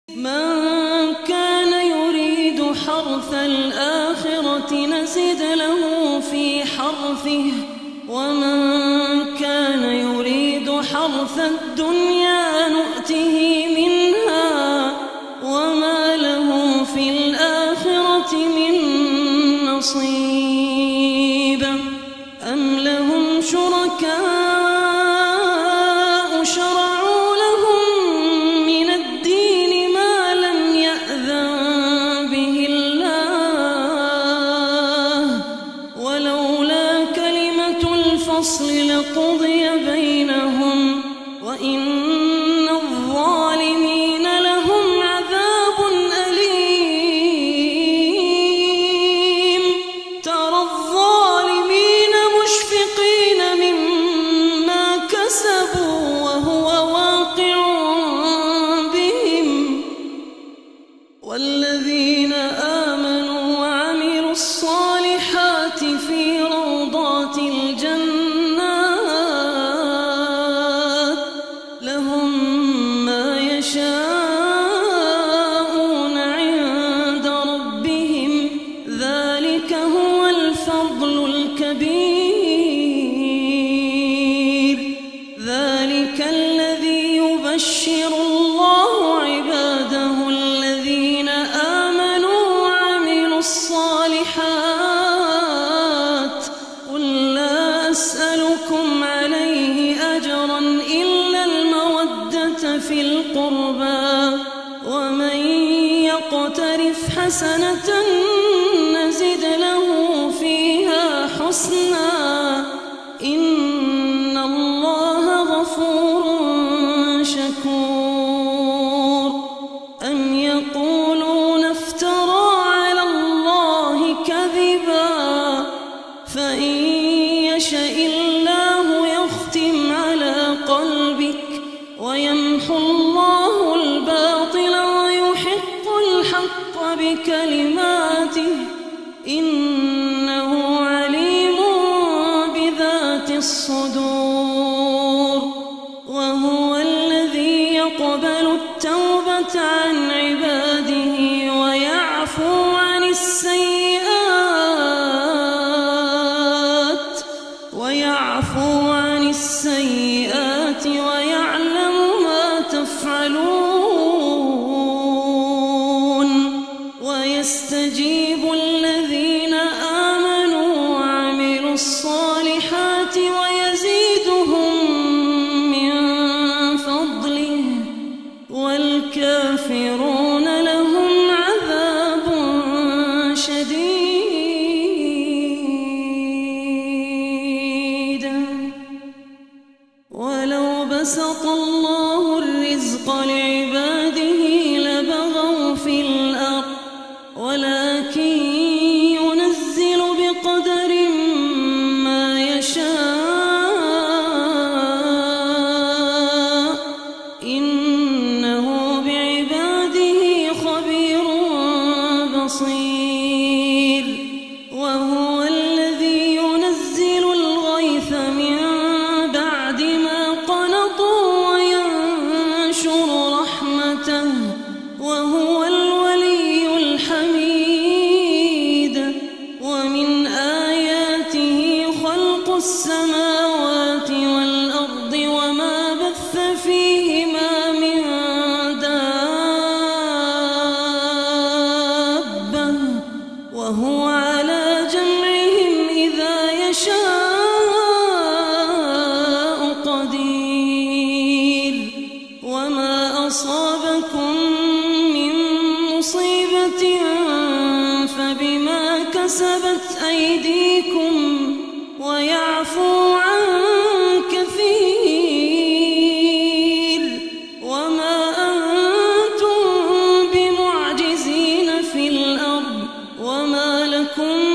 من كان يريد حرث الآخرة نزد له في حرثه ومن كان يريد حرث الدنيا نؤته منها وما له في الآخرة من نصيب أم لهم شركاء شرعوا لهم من الدين ما لم يأذن به الله ولولا كلمة الفصل لقضي بينهم وإن الظالمين لهم عذاب أليم ترى الظالمين مشفقين مما كسبوا وهو واقع بهم والذين آمنوا وعملوا الصالحات في روضات الجنات لهم ما يشاءون عند ربهم ذلك هو الفضل الكبير ذلك الذي يبشر الله عباده الذين آمنوا وعملوا الصالحات قل لا أسألكم عليه أجرا إلا المودة في القربى ومن يقترف حسنة نزد له فيها حسنا إن الله غفور شكور أم يقولون افترى على الله كذبا فإن يشأ الله يختم على قلبك ويمحو الله الباطل ويحق الحق بكلماته إنه عليم بذات الصدور وهو الذي يقبل التوبة عن عباده ويعفو عن السيئات ويعلم ما تفعلون ويستجيب الذين آمنوا وعملوا الصالحات ويزيدهم من فضله والكافرون لهم عذاب شديد ولو بسط الله الرزق لعباده لبغوا في الأرض ولكن ينزل بقدر ما يشاء إنه بعباده خبير بصير وهو الذي ينزل الغيث من بعد ما قنطوا وينشر رحمته وهو الولي الحميد ومن آياته خلق السماوات والأرض وما بث فيهما من دابة وهو على جمعهم إذا يشاء قدير وما أصابكم من مصيبة فبما كسبت أيديكم ويعفو عن كثير وما أنتم بمعجزين في الأرض وما لكم